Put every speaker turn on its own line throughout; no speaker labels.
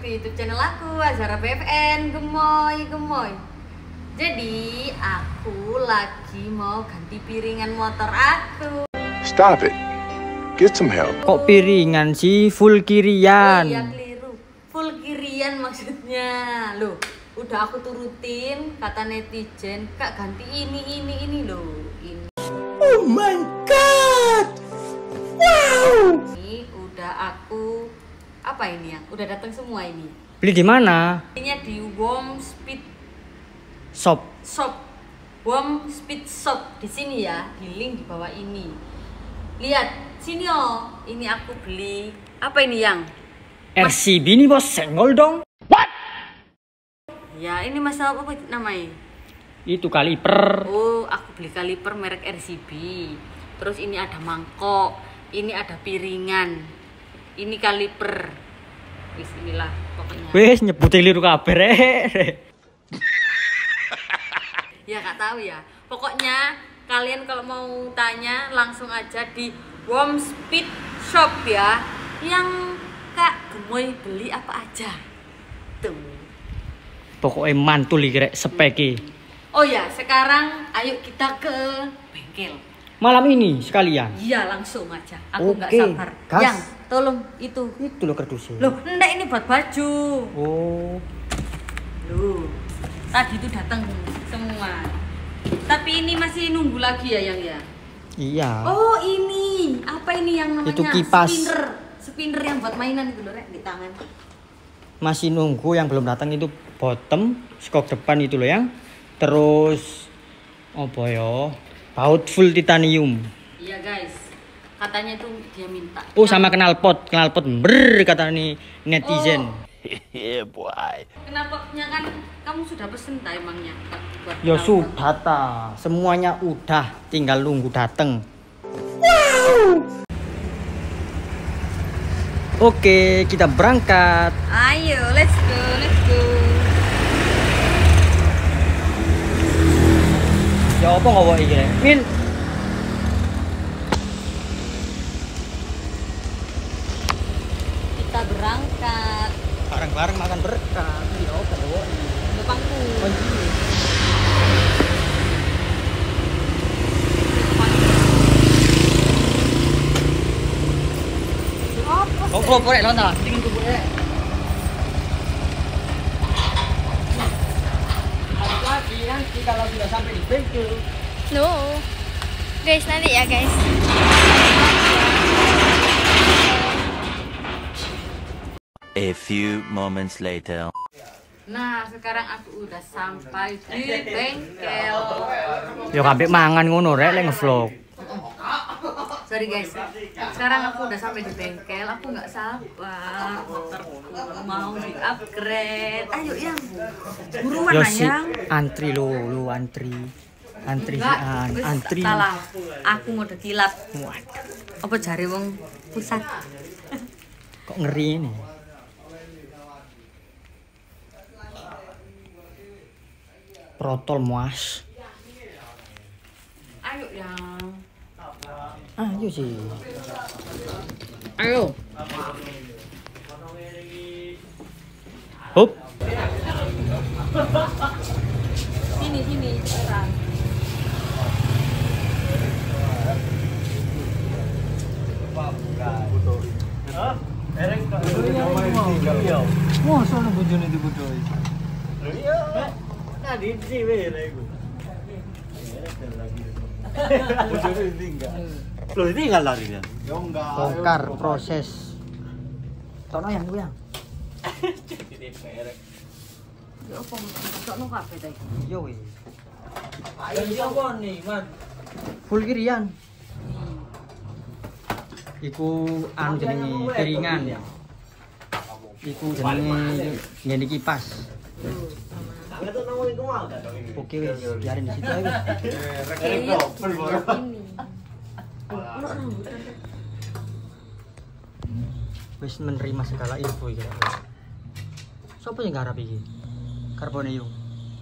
ke YouTube channel aku, Azhara BFN. Gemoy, gemoy. Jadi aku lagi mau ganti piringan motor aku.
Stop it. Get some help.
Kok piringan sih? Full kirian.
Oh iya, keliru. Full kirian maksudnya. Loh, udah aku turutin kata netizen, Kak ganti ini loh. Ini.
Oh my god. Wow.
Ini udah aku apa ini ya? Udah datang semua ini.
Beli di mana?
Ini di Warm Speed
Shop.
Warm Speed Shop di sini ya, di link di bawah ini. Lihat sini oh, ini aku beli apa ini yang
RCB ini bos, senggol dong.
What? Ya ini masalah apa namanya?
Itu kaliper.
Oh, aku beli kaliper merek RCB. Terus ini ada mangkok, ini ada piringan, ini kaliper. Bismillah pokoknya.
Wes nyebutin liru kabar
Ya gak tahu ya. Pokoknya kalian kalau mau tanya langsung aja di Warm Speed Shop ya. Yang Kak Gemoy beli apa aja. Tuh.
Pokoknya mantul iki speki.
Oh ya, sekarang ayo kita ke bengkel.
Malam ini sekalian.
Iya, langsung aja. Aku nggak
Oke,
sabar.
gas.
Yang tolong itu.
Itu lo kardusnya.
Loh, enggak ini buat baju.
Oh.
Loh. Tadi itu datang semua. Tapi ini masih nunggu lagi ya, Yang ya?
Iya.
Oh, ini. Apa ini yang namanya?
Itu kipas.
Spinner yang buat mainan itu loh, Rek, di tangan.
Masih nunggu yang belum datang itu bottom, skok depan itu loh yang. Terus apa ya? Baut full titanium.
Iya, guys. Katanya itu dia minta.
Oh, sama knalpot kata nih netizen.
Yeah, boy.
Knalpotnya kan kamu sudah pesen tak emangnya? Buat
Ya
knalpot.
sudah ta, semuanya udah, tinggal nunggu dateng. Wow. Oke, kita berangkat.
Ayo, let's go, let's go.
Ya apa nggak bawa iki, Min?
Kita berangkat.
Bareng-bareng makan berkat. Ya apa bawa iki?
Depanku.
Oh, kok porek lonta, dingin tuh porek. Lagi nanti kalau sudah sampai di bengkel.
No. Guys, nanti ya guys.
A few moments later.
Nah, sekarang aku udah sampai di bengkel.
Yo kabeh mangan ngono rek lek nge-vlog.
Sorry guys, sekarang aku udah sampai di bengkel. Aku nggak sabar, motorku mau di-upgrade. Ayo yang buruan
Yo
lah
si
yang.
antri lu antri. Antri
Enggak, wis
antri.
salah. Aku mau kilat.
Waduh,
Apa jari wong pusat?
kok ngeri ini. Protol muas.
Ayo yang.
Ayo sih.
Ayo.
Hop.
Sini sekarang.
Wah, sono bojone dibutuhi.
Tadi sih weh iku. Bojone ditinggal. Loh, ditinggal lari kan? Ya enggak.
Bongkar proses. Tono yang gue yang.
Ya apa ngetokno kabeh ta iki?
Yo weh.
Ayo kon nih, Man.
Full kirian. Iku anu jenenge piringan. Iku jenenge ngene kipas. Oke wis, biarin di situ aja. Wis menerima segala info iki. Sopo sing garap iki? Karbone yo.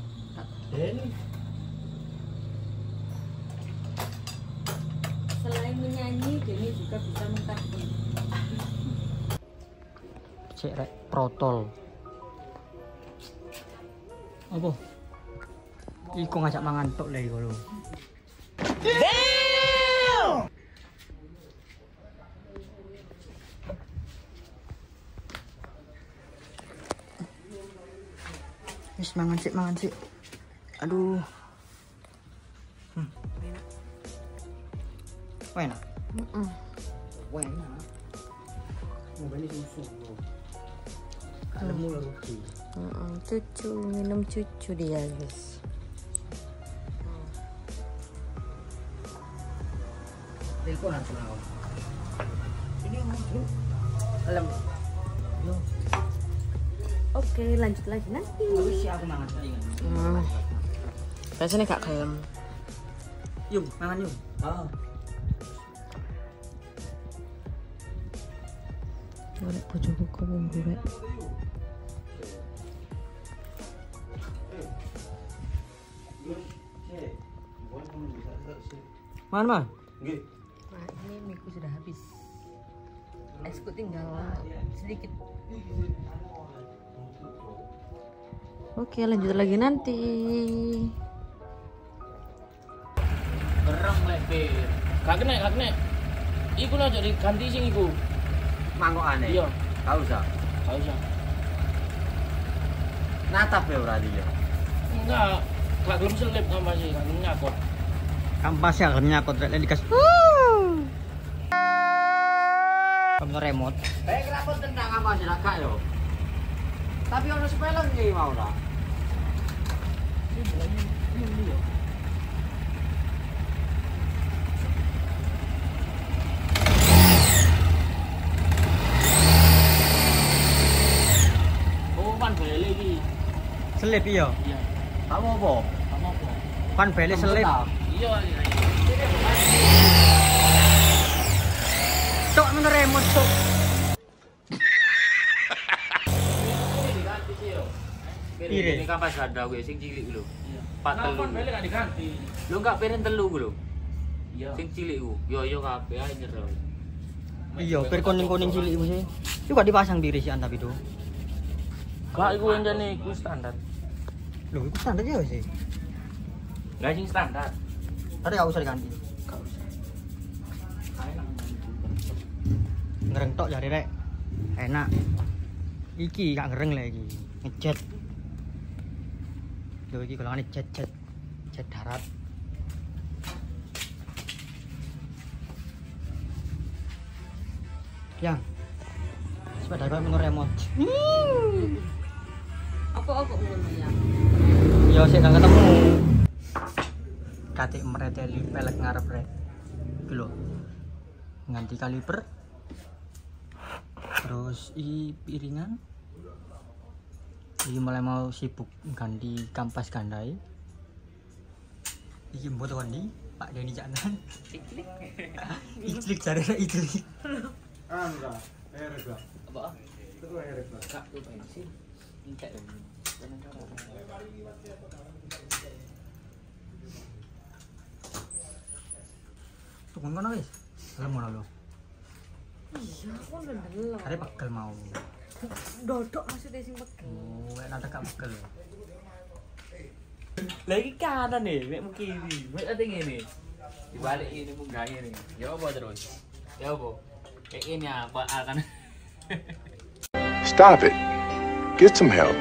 Selain menyanyi, Denny juga bisa mengkarbon.
Cek rek protol. Apa? Iku ngajak mangan tok lho iku lho. Wis mangan sik. Aduh. Enak. Enak. Mau beli susu. Kalemu lho rugi.
Cucu minum cucu dia guys.
Teleponan sama. Ini ngomong dulu.
Lem.
Yo.
Oke, lanjut lagi nanti.
Wis aku mangan tadi kan.
Rasanya gak kalem.
Yung, mangan yung. Oh.
Golek bojoku kok ngombe rek.
Mana?
Nggih.
Nah, ini miku sudah habis. Esku tinggal sedikit. Oke, lanjut lagi nanti.
Gerang lek bir. Gak kena. Iku lho jadi ganti sing iku.
Mangkok aneh.
Iya.
Gak usah.
Gak usah.
Natap ya berarti ya.
Enggak. Gak gelem selip sama sih, gak gelem nyakot.
Kampas ya akhirnya kontrak dikas. Kamu remote.
Kenapa tentang apa sih gak yo? Tapi ono sepele nggih mau lah.
Oh, pan bele iki.
Selip iya.
Iya.
Kamu apa?
Kamu apa?
Kan beli selip.
Iya.
Cok men remote cok. Ire.
Ini kapas ganda gue sing cilik lho.
Iya.
Pak telu.
Pan bele gak diganti.
Lu enggak piring telu ku lho.
Iya.
Sing cilik ku. Yo kabeh ae nyero.
Iya, pir kuning-kuning cilik iku sih. Iku gak dipasang diri sih tapi itu.
Gak iku enjane iku standar.
Loh, itu standar ya sih.
Gak sing standar.
Tadi gak usah diganti.
Gak usah. Kae nang
Ngereng tok jare rek. Enak. Iki gak ngereng lah iki. Ngejet. Lho iki golongane jet darat. Yang sepeda kok menurut remote.
Apa ngono ya?
Ya sik gak ketemu. Katik mereteli pelek ngarep rek. Iki lho. Ganti kaliper. Terus i piringan. Iki mulai mau sibuk ganti kampas gandai. Iki mbot kondi Pak Deni Jantan. Iclik cari rek iclik.
Enggak. Enggak.
apa?
Itu enggak.
Kak tuh bensin. Entek dong.
Tukang kono wis. Lemu lho.
Iya, aku udah delok.
Are pegel mau.
Dodok maksudnya sing pegel.
Oh, enak gak pegel.
Lagi kanan nih, mek mu kiri. Mek ate ngene. Dibalik ini munggah ini. Ya apa terus? Ya apa? Kayak ini apa akan
Stop it. Get some help.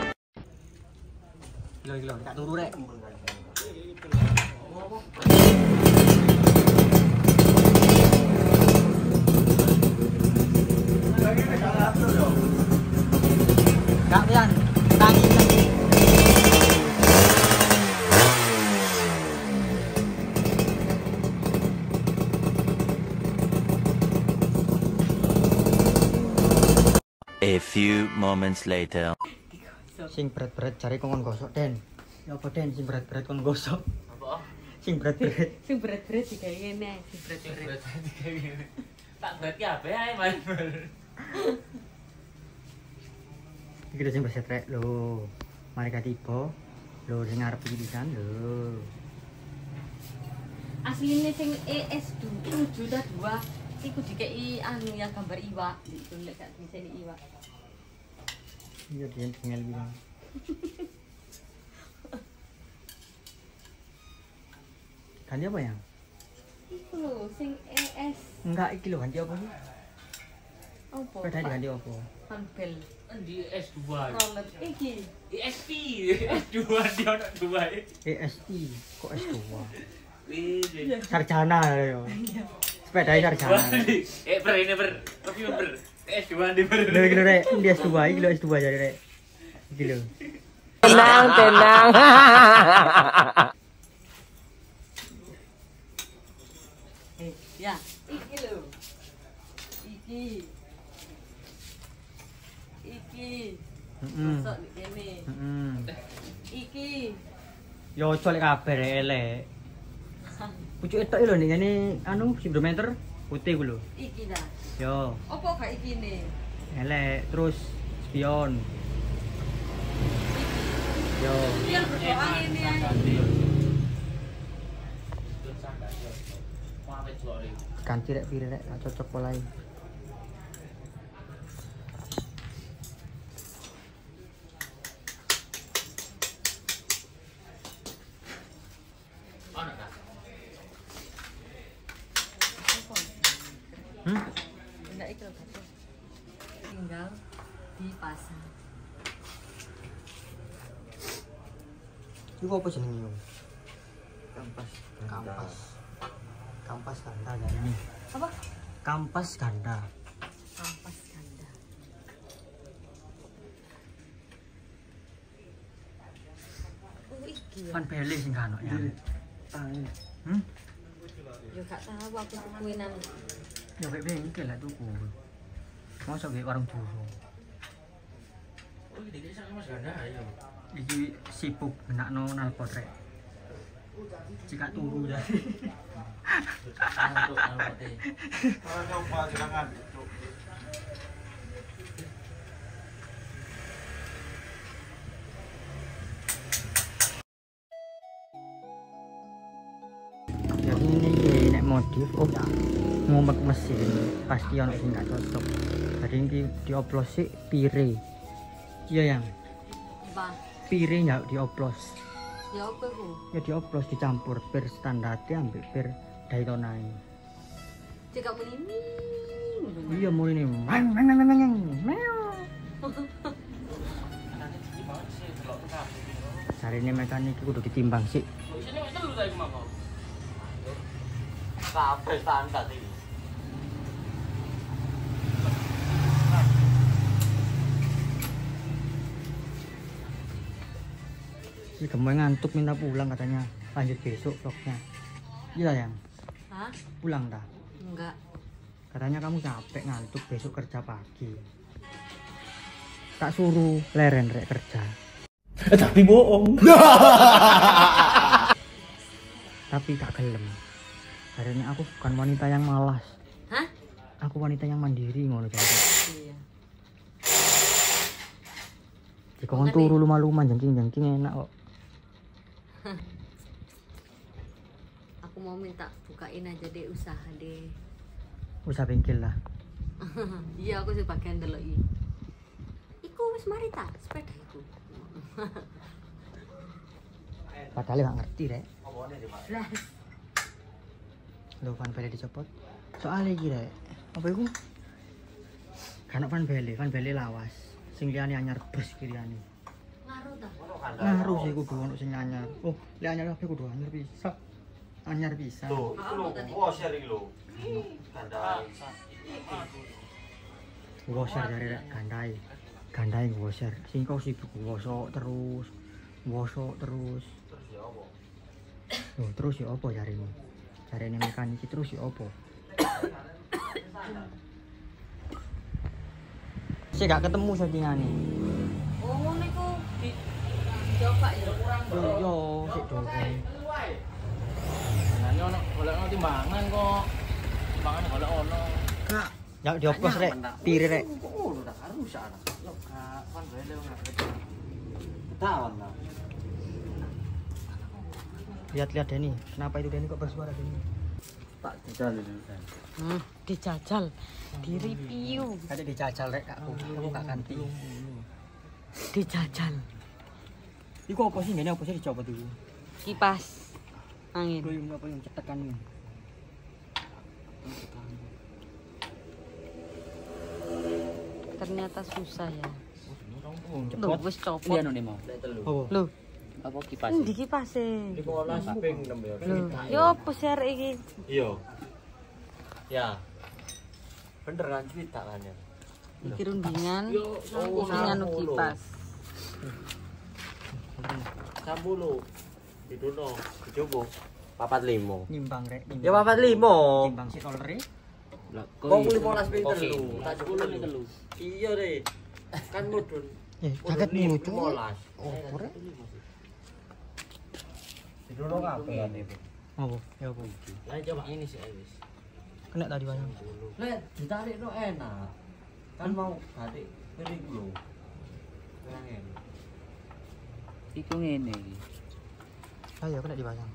Gila, tak turu rek. Gak pian, tangi.
A few moments later.
Sing berat-berat cari kongon gosok Den. Ya apa Den sing berat-berat kon gosok.
apa?
Sing berat-berat.
Sing berat-berat digawe ngene, sing berat-berat.
Tak berat kabeh ae, Mas.
Iki lho sing beset rek lho. Mari ka tiba. Lho sing ngarep iki pisan lho.
Asline sing ES7 ta 2 iku dikeki anu yang gambar iwak. Iku nek gak diseni iwak.
Iya Den tinggal bilang. Ganti apa ya?
Iku lho sing ES.
Enggak, iki lho ganti apa sih?
Apa?
Sepeda diganti apa?
Panbel.
Di S2.
Rolet iki.
ESP. S2 dia ono 2.
ESI, kok S2?
Wih.
Sarjana ya. Sepeda sarjana.
Ini ber. Tapi ber. S2 di ber.
Lho iki lho rek, di S2 iki lho S2 jare rek. Iki lho.
Tenang.
Ya, iki lho. Iki.
Heeh.
Masuk di kene.
Heeh.
Iki.
Yo colek kabeh rek elek. Pucuke tok lho ning ngene anu hidrometer putih ku lho.
Iki dah.
Yo,
Apa gak iki ne?
elek terus spion. Yo,
Biar berdoa ini ae.
ganti rek pire rek, gak cocok polahe.
Enggak itu Kak. Tinggal dipasang.
Iku apa jenenge yo? Kampas. Kampas ganda jare ini.
Apa?
Kampas ganda.
Kampas ganda. Oh iki ya.
Kan beli sing kan ya.
Yo gak tahu aku tukuinan.
Ya kayak bengkel lah tuku. Masa kayak warung dulu.
Oh, ini sama Mas Ganda ayo.
Iki sibuk benakno nalpot rek. Jika turu ya.
Untuk alpate.
Kalau coba silakan.
Jadi ini nek modif ngumek mesin pasti ono sing gak cocok. Jadi ini dioplos sih pire. Iya yang
Apa?
pire ya dioplos.
Ya apa ku?
Ya dioplos dicampur per standarte ambek per Daytonai.
Jika ini.
Iya mau ini mang. Cari ini mekanik kudu ditimbang sih.
Kabeh standar iki.
Si gemoy ngantuk minta pulang katanya. Lanjut besok vlognya. Iya yang
Hah?
pulang dah.
Enggak.
Katanya kamu capek ngantuk besok kerja pagi. Tak suruh leren rek kerja.
Tapi bohong.
Tapi gak gelem. Hari ini aku bukan wanita yang malas.
Hah?
Aku wanita yang mandiri ngono jadi.
Iya.
Jika kon turu lumah-lumah jengking-jengking enak kok.
Aku mau minta bukain aja deh usaha deh.
Usaha bengkel lah.
Iya aku sebagian deloki. Iku wis mari ta sepeda iku.
Padahal gak ngerti rek.
Lah,
Lho fan bele dicopot. Soalnya iki rek. Apa iku? Kan fan bele lawas. Sing liyane anyar bres kiriyane.
ngaruh ta.
Ngaruh sih kudu ono sing anyar. Oh, lek anyar kabeh kudu anyar bisa. Anyar bisa.
Tuh, itu lo, washer iki lo. Ganda.
Washer jare rek gandai. Gandai washer. Sing kau sibuk gosok terus.
Terus ya apa?
Loh, terus ya apa jarine? Jarine mekanik terus ya apa? Saya gak ketemu settingane.
Oh ngono iku dicoba ya.
Yo, sik dong.
Nanya ono golekno timbangan kok. Timbangan golek ono.
Kak, ya dioplos rek, pire rek.
Oh, udah harus ana. Yo, kan bele ora. Tawan lah.
Lihat-lihat Denny, kenapa itu Denny kok bersuara gini?
Tak jajal dulu kan.
Dijajal, di-review,
Ada dijajal rek aku gak ganti.
dijajal.
Iku apa sih? Ini apa sih dicopot itu?
Kipas. Angin.
Duyung apa yang cetekan ini?
Ternyata susah ya.
Oh,
Loh,
cepot.
wis copot.
Iya nih mau.
Oh,
Loh,
Apa kipas?
endi kipase?
15 ping 6 ya.
Loh, yo opo sih arek iki?
Iya. Ya. Bener kan cerita kan ya.
Iki rundingan.
Yo,
Iki nganu kipas.
10. Didono, dicoba. 45.
Nyimbang rek.
Ya 45.
Nyimbang si olre.
Kok 15 ping
Oke.
telu. Tak
Tak
cukup
nih telu.
Iya deh. Kan mudun.
Jaket mutu.
15.
Oh, rek.
Didono kabeh.
Apa? Ya apa?
Lah coba ini sih wis.
Kena tadi banyak.
Lek ditarik no enak. Kan mau batik piring lho. Pengen.
Iku ngene iki.
Ayo kena dipasang.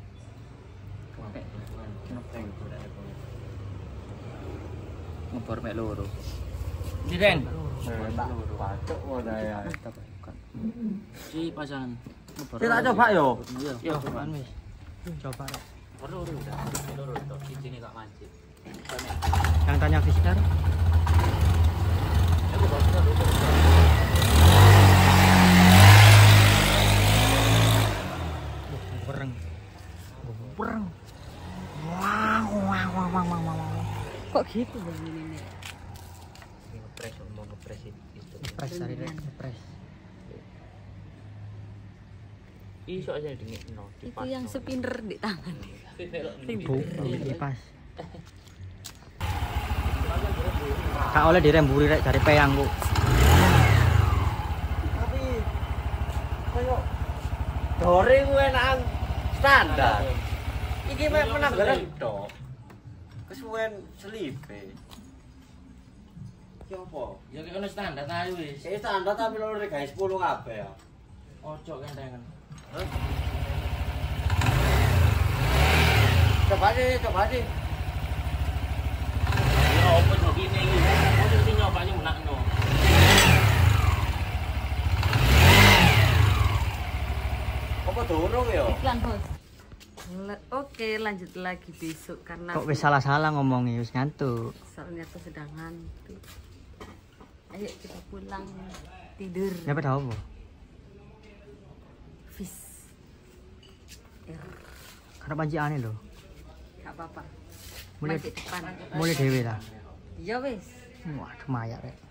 Ngebor mek loro. Diren.
Pacok wae ya.
Si pasangan. Ngebor.
Kita coba yo.
Iya.
Yo, cobaan wis. Coba rek.
Loro udah. Loro to. Siji gak mancing.
Yang tanya visitor. Bereng. Bereng.
Kok gitu bang ini?
Ngepres mau ngepres itu.
Ngepres hari rek, ngepres.
Iso aja dingin.
Itu yang spinner di tangan.
Bu, kipas. Kak oleh diremburi rek dari peyang kok.
Tapi koyo dore ku enakan standar. Iki mek penanggalan tok. Kesuwen selipe. Ki opo?
Ya kene standar ae wis.
Standar tapi lho gawe 10 kabeh ya.
Ojo kentengan.
Coba deh.
Ya opo kok gini iki. Ojo sing nyopane menakno.
Apa durung ya?
Iklan bos. Oke, lanjut lagi besok karena
Kok wis salah-salah ngomongnya wis ngantuk.
soalnya aku sedang ngantuk. Ayo kita pulang tidur.
Ya pada apa?
Fish.
Karena panci aneh lho.
Gak apa-apa.
Mulai
Masih depan.
mulai dhewe lah.
Ya wis.
Waduh mayak rek.